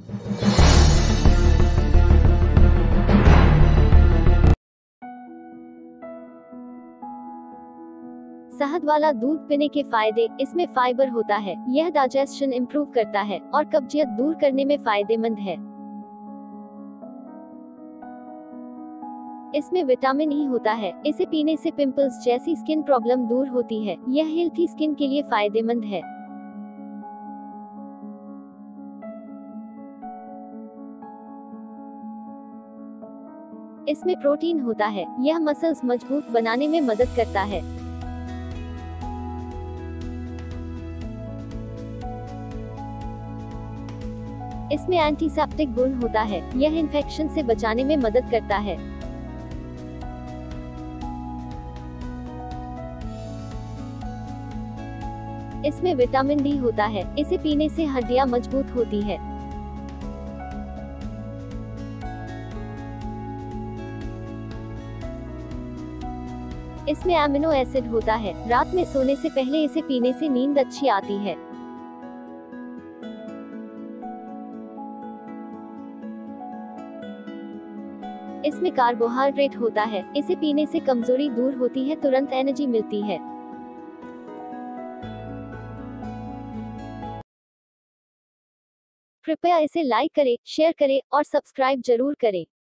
शहद वाला दूध पीने के फायदे। इसमें फाइबर होता है, यह डाइजेशन इंप्रूव करता है और कब्जियत दूर करने में फायदेमंद है। इसमें विटामिन ई होता है, इसे पीने से पिंपल्स जैसी स्किन प्रॉब्लम दूर होती है। यह हेल्थी स्किन के लिए फायदेमंद है। इसमें प्रोटीन होता है, यह मसल्स मजबूत बनाने में मदद करता है। इसमें एंटीसेप्टिक गुण होता है, यह इन्फेक्शन से बचाने में मदद करता है। इसमें विटामिन डी होता है, इसे पीने से हड्डियां मजबूत होती है। इसमें एमिनो एसिड होता है, रात में सोने से पहले इसे पीने से नींद अच्छी आती है। इसमें कार्बोहाइड्रेट होता है, इसे पीने से कमजोरी दूर होती है, तुरंत एनर्जी मिलती है। कृपया इसे लाइक करें, शेयर करें और सब्सक्राइब जरूर करें।